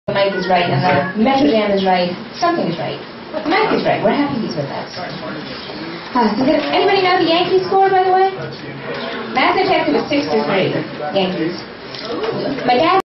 Mike is right, and the MetroJam is right. Something is right. Mike is right. We're happy he's with us. Does anybody know the Yankees score, by the way? Math detective was 6-3. Yankees. My dad